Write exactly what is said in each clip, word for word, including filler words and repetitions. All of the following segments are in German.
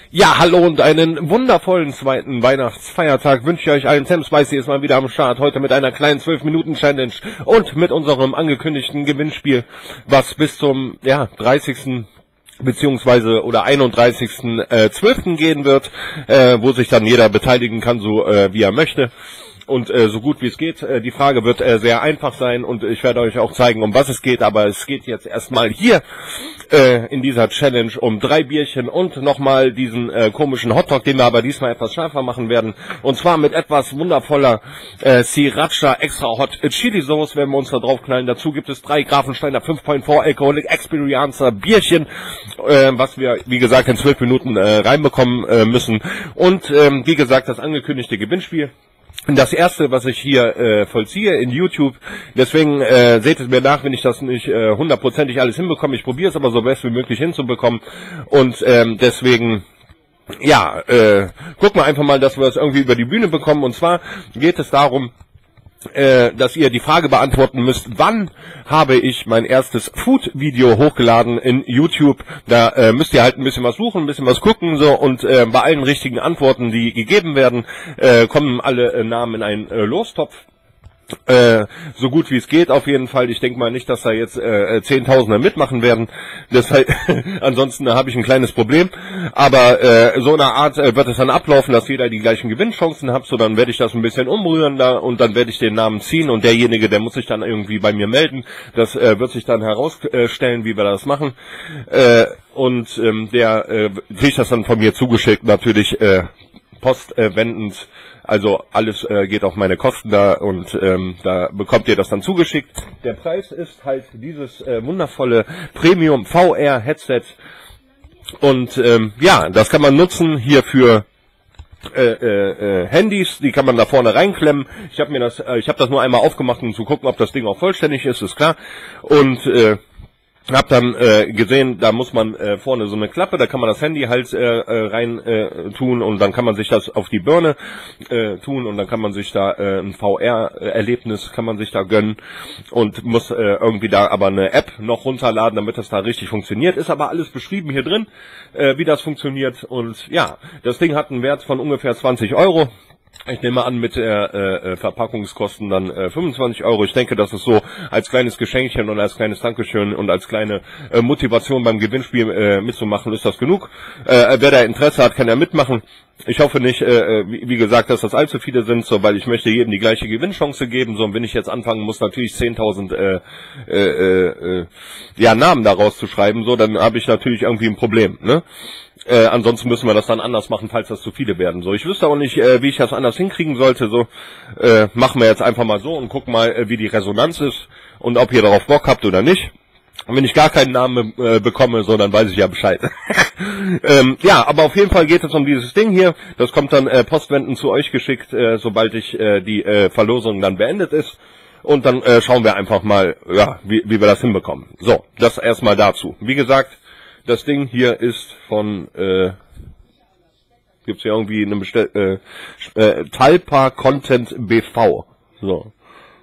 Ja, hallo und einen wundervollen zweiten Weihnachtsfeiertag wünsche ich euch allen. Sam Spicy ist mal wieder am Start, heute mit einer kleinen zwölf Minuten Challenge und mit unserem angekündigten Gewinnspiel, was bis zum ja dreißigsten beziehungsweise oder einunddreißigsten zwölften gehen wird, äh, wo sich dann jeder beteiligen kann, so äh, wie er möchte. Und äh, so gut wie es geht. Äh, die Frage wird äh, sehr einfach sein und ich werde euch auch zeigen, um was es geht. Aber es geht jetzt erstmal hier äh, in dieser Challenge um drei Bierchen und nochmal diesen äh, komischen Hotdog, den wir aber diesmal etwas schärfer machen werden. Und zwar mit etwas wundervoller äh, Sriracha Extra Hot Chili Sauce werden wir uns da drauf knallen. Dazu gibt es drei Grafensteiner fünf Komma vier Alcoholic Experiencer Bierchen, äh, was wir, wie gesagt, in zwölf Minuten äh, reinbekommen äh, müssen. Und ähm, wie gesagt, das angekündigte Gewinnspiel. Das erste, was ich hier äh, vollziehe in YouTube, deswegen äh, seht es mir nach, wenn ich das nicht äh, hundertprozentig alles hinbekomme. Ich probiere es aber so best wie möglich hinzubekommen und ähm, deswegen, ja, äh, gucken wir einfach mal, dass wir es irgendwie über die Bühne bekommen. Und zwar geht es darum, äh, dass ihr die Frage beantworten müsst, wann habe ich mein erstes Food-Video hochgeladen in YouTube. Da äh, müsst ihr halt ein bisschen was suchen, ein bisschen was gucken, so, und äh, bei allen richtigen Antworten, die gegeben werden, äh, kommen alle äh, Namen in einen äh, Lostopf. Äh, so gut wie es geht auf jeden Fall. Ich denke mal nicht, dass da jetzt äh, Zehntausende mitmachen werden. Deshalb, ansonsten äh, habe ich ein kleines Problem. Aber äh, so eine Art äh, wird es dann ablaufen, dass jeder die gleichen Gewinnchancen hat. So, dann werde ich das ein bisschen umrühren da und dann werde ich den Namen ziehen und derjenige, der muss sich dann irgendwie bei mir melden. Das äh, wird sich dann herausstellen, wie wir das machen. Äh, und ähm, der äh, kriegt das dann von mir zugeschickt, natürlich äh, postwendend. Äh, Also alles äh, geht auf meine Kosten da und ähm, da bekommt ihr das dann zugeschickt. Der Preis ist halt dieses äh, wundervolle Premium V R Headset und ähm, ja, das kann man nutzen hier für äh, äh, Handys, die kann man da vorne reinklemmen. Ich habe mir das, äh, ich habe das nur einmal aufgemacht, um zu gucken, ob das Ding auch vollständig ist, ist klar. Und äh, hab dann äh, gesehen, da muss man äh, vorne so eine Klappe, da kann man das Handy halt äh, rein äh, tun und dann kann man sich das auf die Birne äh, tun und dann kann man sich da äh, ein V R-Erlebnis kann man sich da gönnen und muss äh, irgendwie da aber eine App noch runterladen, damit das da richtig funktioniert. Ist aber alles beschrieben hier drin, äh, wie das funktioniert und ja, das Ding hat einen Wert von ungefähr zwanzig Euro. Ich nehme an, mit der äh, Verpackungskosten dann äh, fünfundzwanzig Euro. Ich denke, das ist so als kleines Geschenkchen und als kleines Dankeschön und als kleine äh, Motivation beim Gewinnspiel äh, mitzumachen, ist das genug. Äh, wer da Interesse hat, kann ja mitmachen. Ich hoffe nicht, äh, wie, wie gesagt, dass das allzu viele sind, so, weil ich möchte jedem die gleiche Gewinnchance geben. So, und wenn ich jetzt anfangen muss, natürlich zehntausend äh, äh, äh, ja, Namen daraus zu schreiben, so, dann habe ich natürlich irgendwie ein Problem, ne? Äh, ansonsten müssen wir das dann anders machen, falls das zu viele werden. So, ich wüsste auch nicht, äh, wie ich das anders hinkriegen sollte. So, äh, machen wir jetzt einfach mal so und gucken mal, äh, wie die Resonanz ist und ob ihr darauf Bock habt oder nicht. Und wenn ich gar keinen Namen äh, bekomme, so, dann weiß ich ja Bescheid. ähm, ja, aber auf jeden Fall geht es um dieses Ding hier. Das kommt dann äh, postwendend zu euch geschickt, äh, sobald ich äh, die äh, Verlosung dann beendet ist. Und dann äh, schauen wir einfach mal, ja, wie, wie wir das hinbekommen. So, das erstmal dazu. Wie gesagt, das Ding hier ist von, äh, gibt's hier irgendwie eine Bestell äh, äh, Talpa Content B V. So.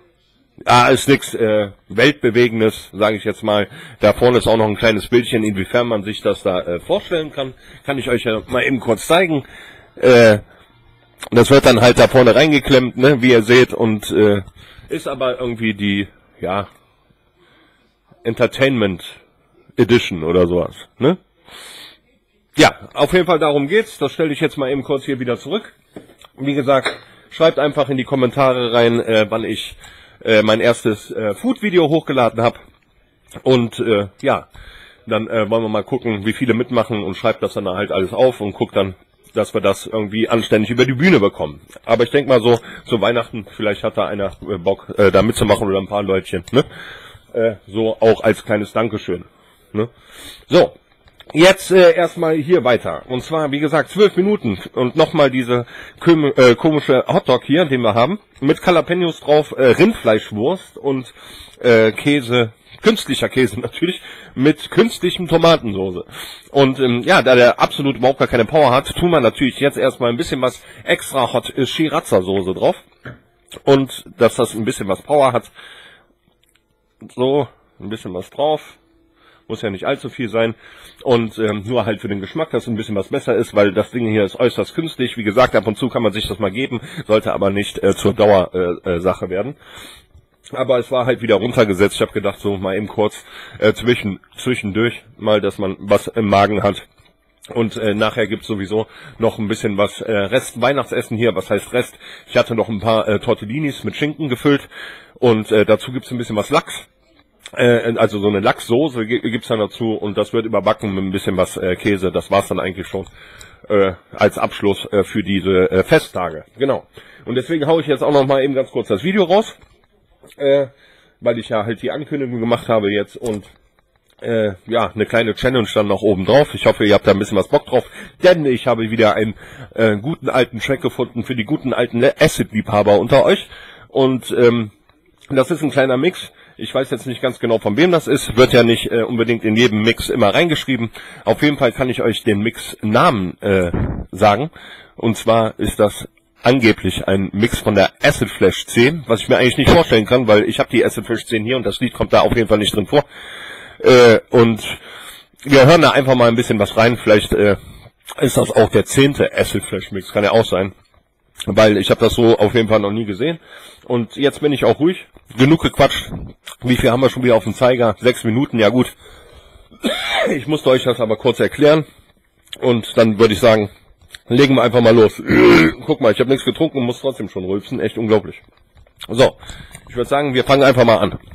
Ah, ist nix äh, Weltbewegendes, sage ich jetzt mal. Da vorne ist auch noch ein kleines Bildchen, inwiefern man sich das da äh, vorstellen kann. Kann ich euch ja mal eben kurz zeigen. Äh, das wird dann halt da vorne reingeklemmt, ne, wie ihr seht. Und äh, ist aber irgendwie die, ja, Entertainment Edition oder sowas, ne? Ja, auf jeden Fall darum geht's. Das stelle ich jetzt mal eben kurz hier wieder zurück. Wie gesagt, schreibt einfach in die Kommentare rein, äh, wann ich äh, mein erstes äh, Food-Video hochgeladen habe. Und äh, ja, dann äh, wollen wir mal gucken, wie viele mitmachen und schreibt das dann halt alles auf und guckt dann, dass wir das irgendwie anständig über die Bühne bekommen. Aber ich denke mal so, zu Weihnachten, vielleicht hat da einer äh, Bock, äh, da mitzumachen oder ein paar Leutchen, ne? Äh, so auch als kleines Dankeschön. Ne? So, jetzt äh, erstmal hier weiter. Und zwar, wie gesagt, zwölf Minuten. Und nochmal diese äh, komische Hotdog hier, den wir haben. Mit Jalapenos drauf, äh, Rindfleischwurst und äh, Käse, künstlicher Käse natürlich, mit künstlichem Tomatensoße. Und ähm, ja, da der absolut überhaupt gar keine Power hat, tun wir natürlich jetzt erstmal ein bisschen was extra Hot äh, Sriracha Soße drauf. Und dass das ein bisschen was Power hat. So, ein bisschen was drauf. muss ja nicht allzu viel sein. Und ähm, nur halt für den Geschmack, dass ein bisschen was besser ist, weil das Ding hier ist äußerst künstlich. Wie gesagt, ab und zu kann man sich das mal geben, sollte aber nicht äh, zur Dauersache äh, äh, Sache werden. Aber es war halt wieder runtergesetzt. Ich habe gedacht, so mal eben kurz äh, zwischen zwischendurch mal, dass man was im Magen hat. Und äh, nachher gibt's sowieso noch ein bisschen was äh, Rest Weihnachtsessen hier. Was heißt Rest? Ich hatte noch ein paar äh, Tortellinis mit Schinken gefüllt und äh, dazu gibt's ein bisschen was Lachs. Äh, also so eine Lachssoße gibt's dann dazu und das wird überbacken mit ein bisschen was äh, Käse. Das war's dann eigentlich schon äh, als Abschluss äh, für diese äh, Festtage. Genau. Und deswegen haue ich jetzt auch noch mal eben ganz kurz das Video raus, äh, weil ich ja halt die Ankündigung gemacht habe jetzt und Äh, ja, eine kleine Challenge dann noch oben drauf. Ich hoffe, ihr habt da ein bisschen was Bock drauf, denn ich habe wieder einen äh, guten alten Track gefunden für die guten alten Acid-Liebhaber unter euch. Und ähm, das ist ein kleiner Mix. Ich weiß jetzt nicht ganz genau, von wem das ist. Wird ja nicht äh, unbedingt in jedem Mix immer reingeschrieben. Auf jeden Fall kann ich euch den Mix-Namen äh, sagen. Und zwar ist das angeblich ein Mix von der Acid Flash zehn, was ich mir eigentlich nicht vorstellen kann, weil ich habe die Acid Flash zehn hier und das Lied kommt da auf jeden Fall nicht drin vor. Äh, und wir hören da einfach mal ein bisschen was rein. Vielleicht äh, ist das auch der zehnte Acid Flash Mix, kann ja auch sein. Weil ich habe das so auf jeden Fall noch nie gesehen. Und jetzt bin ich auch ruhig. Genug gequatscht. Wie viel haben wir schon wieder auf dem Zeiger? Sechs Minuten, ja gut. Ich musste euch das aber kurz erklären. Und dann würde ich sagen, legen wir einfach mal los. Guck mal, ich habe nichts getrunken und muss trotzdem schon rülpsen. Echt unglaublich. So, ich würde sagen, wir fangen einfach mal an.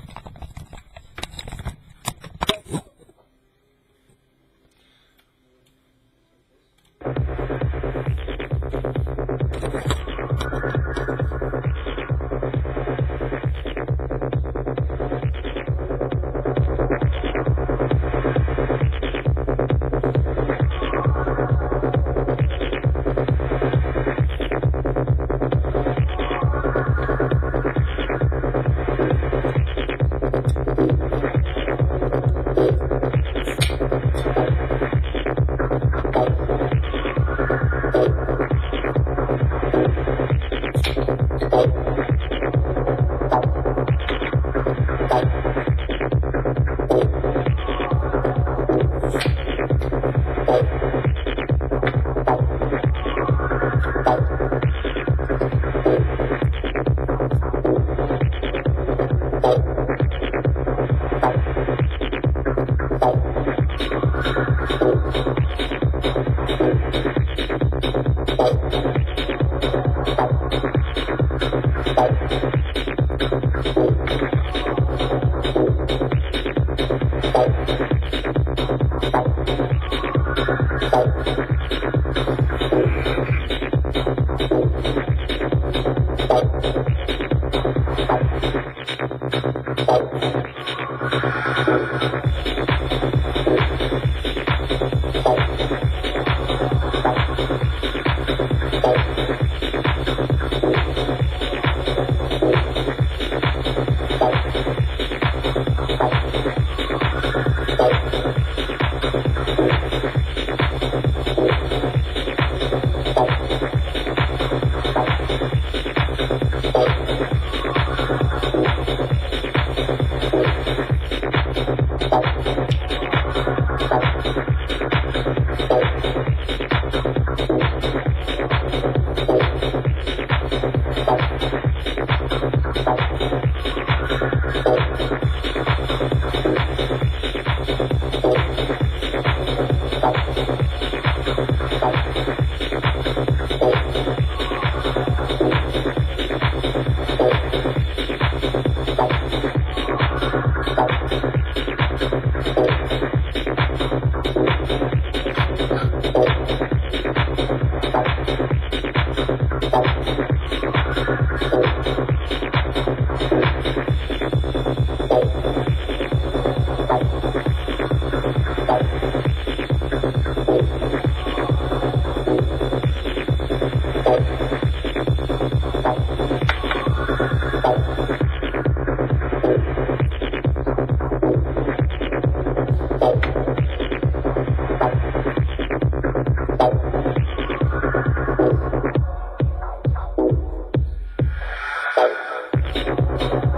Thank you.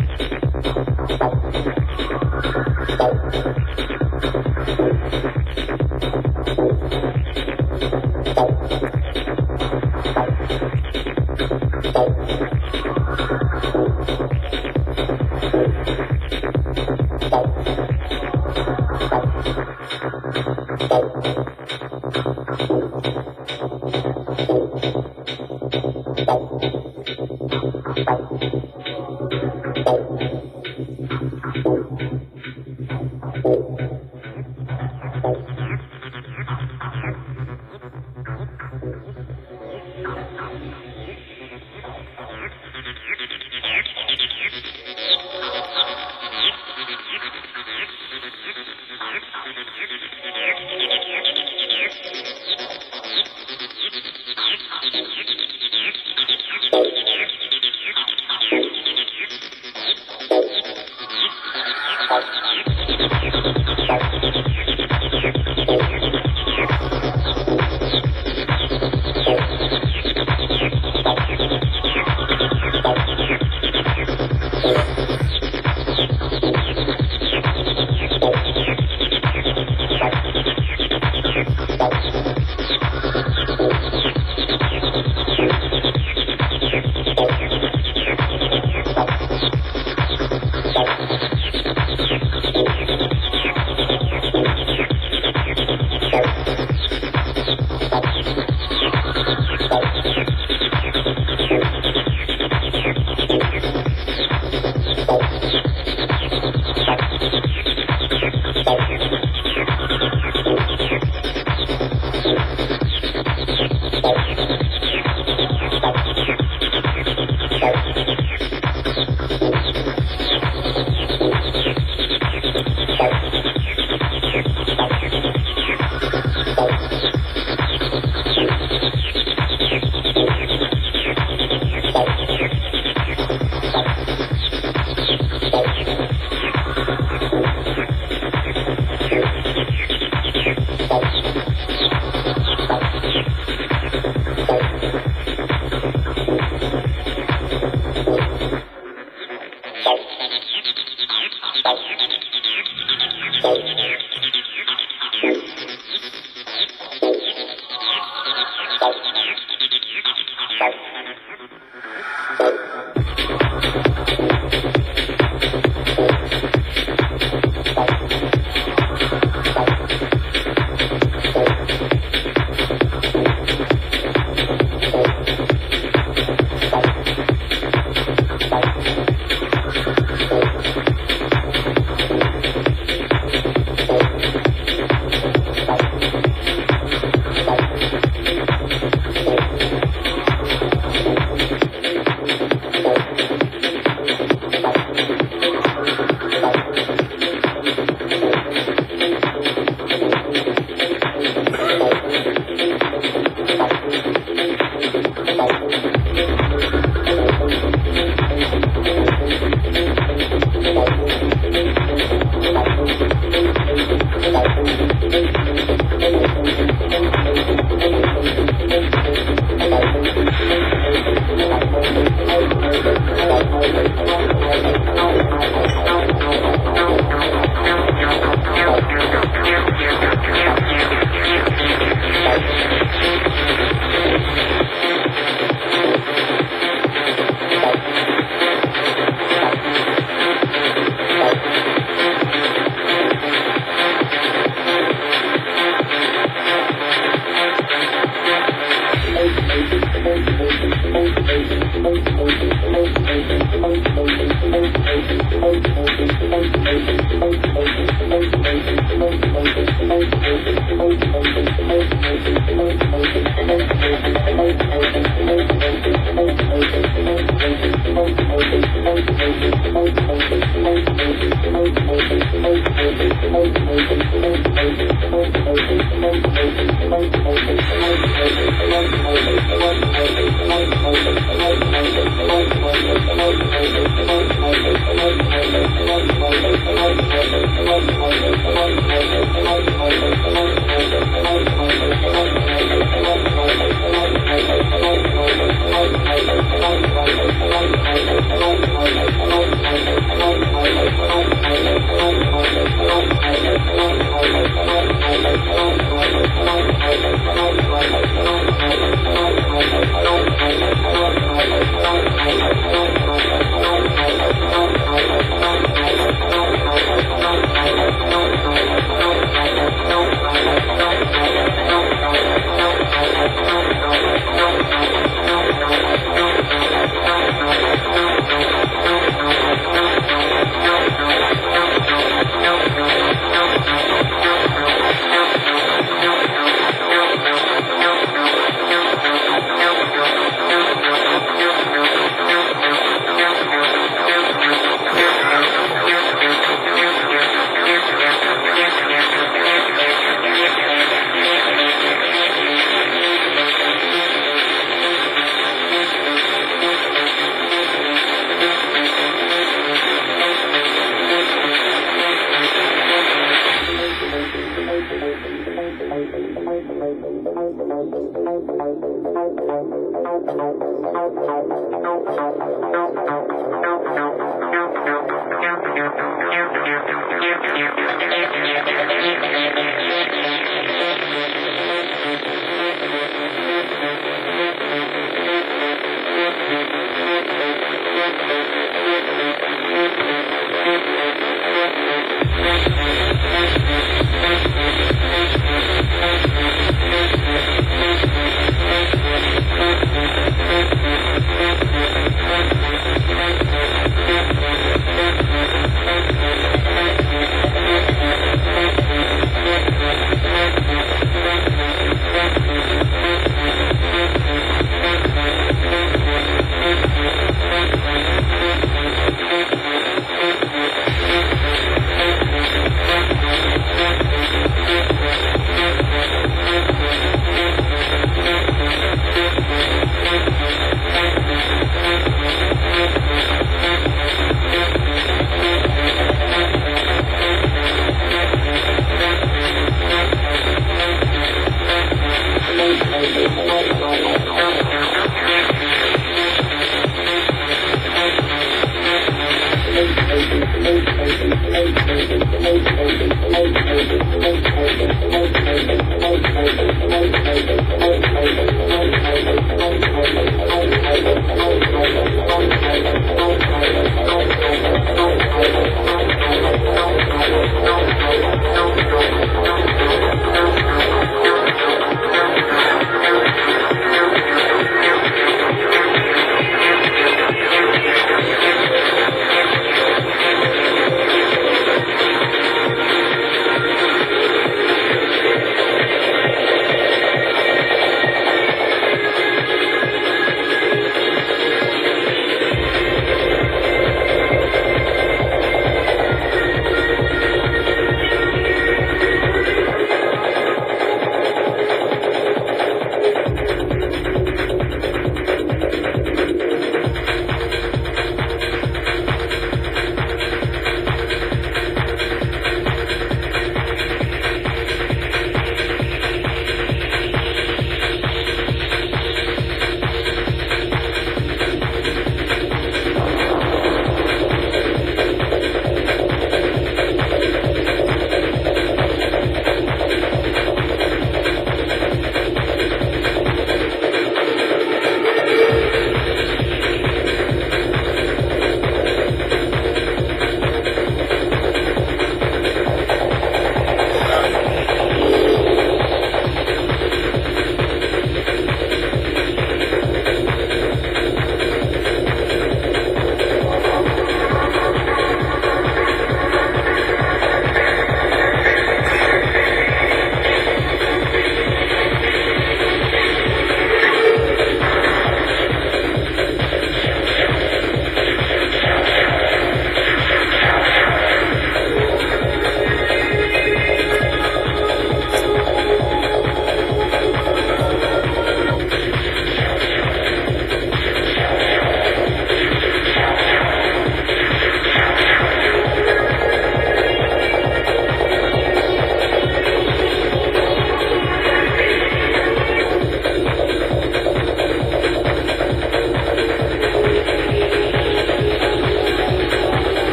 Thank you.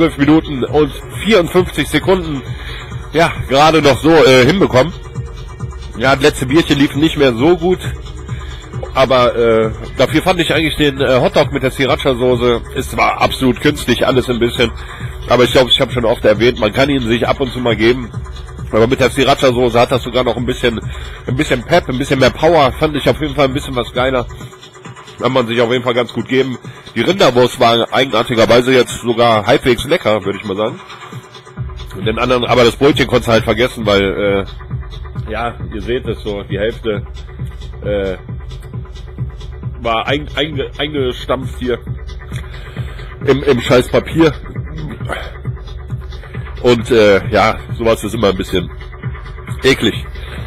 zwölf Minuten und vierundfünfzig Sekunden, ja, gerade noch so äh, hinbekommen. Ja, das letzte Bierchen lief nicht mehr so gut, aber äh, dafür fand ich eigentlich den äh, Hotdog mit der Sriracha-Soße, ist zwar absolut künstlich, alles ein bisschen, aber ich glaube, ich habe schon oft erwähnt, man kann ihn sich ab und zu mal geben. Aber mit der Sriracha-Soße hat das sogar noch ein bisschen, ein bisschen Pep, ein bisschen mehr Power, fand ich auf jeden Fall ein bisschen was geiler. Kann man sich auf jeden Fall ganz gut geben. Die Rinderwurst war eigenartigerweise jetzt sogar halbwegs lecker, würde ich mal sagen. Und den anderen, aber das Brötchen konntest du halt vergessen, weil, äh, ja, ihr seht es so, die Hälfte, äh, war ein, einge, eingestampft hier im, im scheiß Papier. Und, äh, ja, sowas ist immer ein bisschen eklig.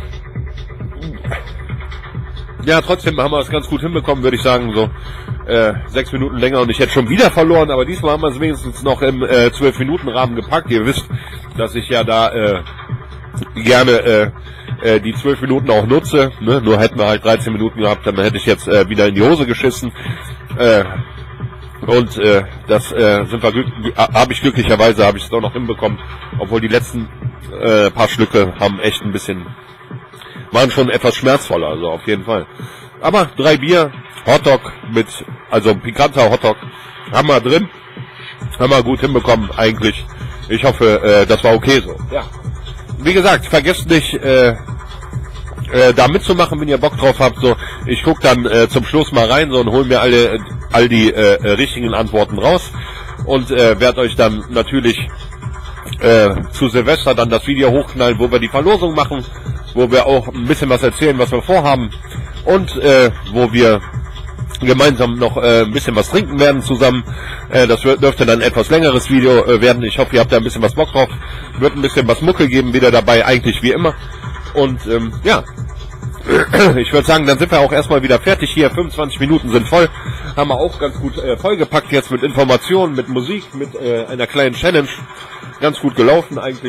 Ja, trotzdem haben wir es ganz gut hinbekommen, würde ich sagen, so äh, sechs Minuten länger und ich hätte schon wieder verloren, aber diesmal haben wir es wenigstens noch im äh, zwölf Minuten Rahmen gepackt. Ihr wisst, dass ich ja da äh, gerne äh, äh, die zwölf Minuten auch nutze, ne? Nur hätten wir halt dreizehn Minuten gehabt, dann hätte ich jetzt äh, wieder in die Hose geschissen. Äh, und äh, das äh, sind wir habe ich glücklicherweise habe ich es doch noch hinbekommen, obwohl die letzten äh, paar Schlücke haben echt ein bisschen waren schon etwas schmerzvoller, also auf jeden Fall. Aber drei Bier, Hotdog mit, also pikanter Hotdog, haben wir drin. Haben wir gut hinbekommen, eigentlich. Ich hoffe, äh, das war okay so. Ja. Wie gesagt, vergesst nicht, äh, äh, da mitzumachen, wenn ihr Bock drauf habt. So, ich guck dann äh, zum Schluss mal rein so und hol mir alle, all die äh, richtigen Antworten raus und äh, werde euch dann natürlich äh, zu Silvester dann das Video hochknallen, wo wir die Verlosung machen, wo wir auch ein bisschen was erzählen, was wir vorhaben und äh, wo wir gemeinsam noch äh, ein bisschen was trinken werden zusammen. Äh, das wird, dürfte dann ein etwas längeres Video äh, werden. Ich hoffe, ihr habt da ein bisschen was Bock drauf. Wird ein bisschen was Mucke geben, wieder dabei, eigentlich wie immer. Und ähm, ja, ich würde sagen, dann sind wir auch erstmal wieder fertig hier. fünfundzwanzig Minuten sind voll. Haben wir auch ganz gut äh, vollgepackt jetzt mit Informationen, mit Musik, mit äh, einer kleinen Challenge. Ganz gut gelaufen eigentlich.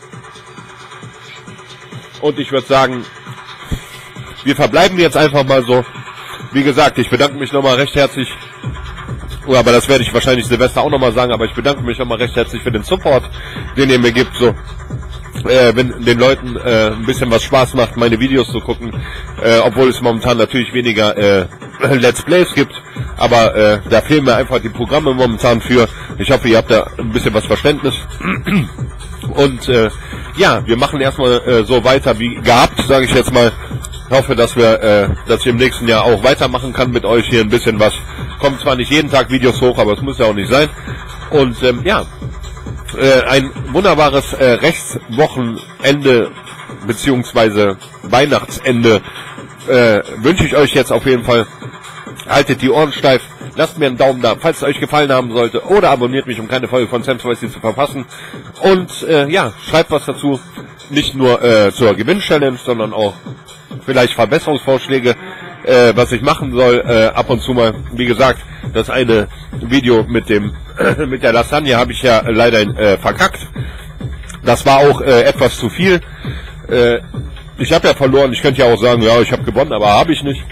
Und ich würde sagen, wir verbleiben jetzt einfach mal so. Wie gesagt, ich bedanke mich nochmal recht herzlich. Oh, aber das werde ich wahrscheinlich Silvester auch nochmal sagen, aber ich bedanke mich nochmal recht herzlich für den Support, den ihr mir gibt. So, äh, wenn den Leuten äh, ein bisschen was Spaß macht, meine Videos zu gucken, äh, obwohl es momentan natürlich weniger äh, Let's Plays gibt, aber äh, da fehlen mir einfach die Programme momentan für. Ich hoffe, ihr habt da ein bisschen was Verständnis. Und äh, ja, wir machen erstmal äh, so weiter wie gehabt, sage ich jetzt mal. Ich hoffe, dass wir, äh, dass ich im nächsten Jahr auch weitermachen kann mit euch hier ein bisschen was. Kommt zwar nicht jeden Tag Videos hoch, aber es muss ja auch nicht sein. Und ähm, ja, äh, ein wunderbares äh, Rechtswochenende beziehungsweise Weihnachtsende äh, wünsche ich euch jetzt auf jeden Fall. Haltet die Ohren steif, lasst mir einen Daumen da, falls es euch gefallen haben sollte, oder abonniert mich, um keine Folge von Sam Spicy zu verpassen. Und äh, ja, schreibt was dazu, nicht nur äh, zur Gewinn-Challenge, sondern auch vielleicht Verbesserungsvorschläge, äh, was ich machen soll, äh, ab und zu mal. Wie gesagt, das eine Video mit dem mit der Lasagne habe ich ja leider äh, verkackt. Das war auch äh, etwas zu viel. Äh, ich habe ja verloren, ich könnte ja auch sagen, ja, ich habe gewonnen, aber habe ich nicht.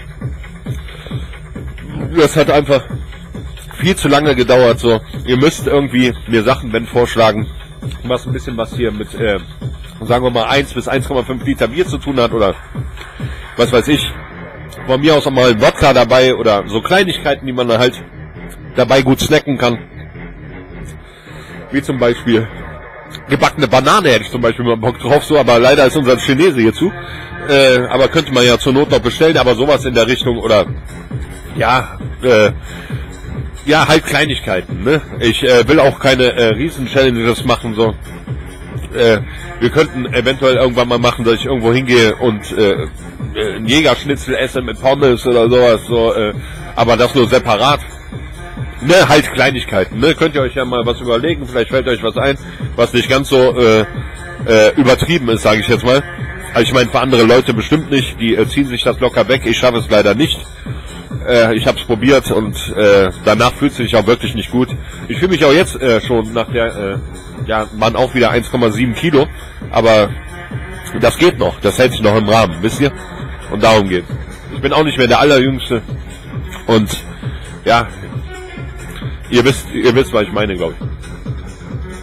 Das hat einfach viel zu lange gedauert. So, ihr müsst irgendwie mir Sachen, wenn vorschlagen, was ein bisschen was hier mit, äh, sagen wir mal, eins bis eins Komma fünf Liter Bier zu tun hat oder was weiß ich. Von mir aus auch mal ein Wodka dabei oder so Kleinigkeiten, die man dann halt dabei gut snacken kann. Wie zum Beispiel gebackene Banane hätte ich zum Beispiel mal Bock drauf, so, aber leider ist unser Chinese hier zu. Äh, aber könnte man ja zur Not noch bestellen, aber sowas in der Richtung oder ja, äh, ja, halt Kleinigkeiten, ne? Ich äh, will auch keine äh, Riesen-Challenges machen, so. Äh, wir könnten eventuell irgendwann mal machen, dass ich irgendwo hingehe und äh, ein Jägerschnitzel esse mit Pommes oder sowas, so, äh, aber das nur separat. Ne, halt Kleinigkeiten, ne? Könnt ihr euch ja mal was überlegen, vielleicht fällt euch was ein, was nicht ganz so äh, äh, übertrieben ist, sage ich jetzt mal. Also ich meine, für andere Leute bestimmt nicht, die äh, ziehen sich das locker weg, ich schaffe es leider nicht. Äh, ich habe es probiert und äh, danach fühlt es sich auch wirklich nicht gut. Ich fühle mich auch jetzt äh, schon nach der, äh, ja, waren auch wieder eins Komma sieben Kilo, aber das geht noch, das hält sich noch im Rahmen, wisst ihr? Und darum geht. Ich bin auch nicht mehr der Allerjüngste und ja, ihr wisst, ihr wisst, was ich meine, glaube ich.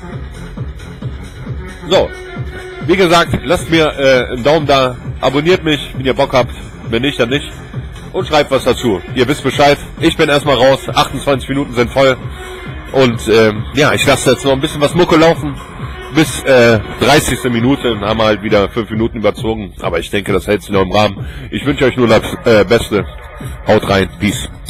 So, wie gesagt, lasst mir äh, einen Daumen da, abonniert mich, wenn ihr Bock habt, wenn nicht, dann nicht. Und schreibt was dazu. Ihr wisst Bescheid. Ich bin erstmal raus. achtundzwanzig Minuten sind voll. Und ähm, ja, ich lasse jetzt noch ein bisschen was Mucke laufen. Bis äh, dreißigste Minute haben wir halt wieder fünf Minuten überzogen. Aber ich denke, das hält sich noch im Rahmen. Ich wünsche euch nur das äh, Beste. Haut rein. Peace.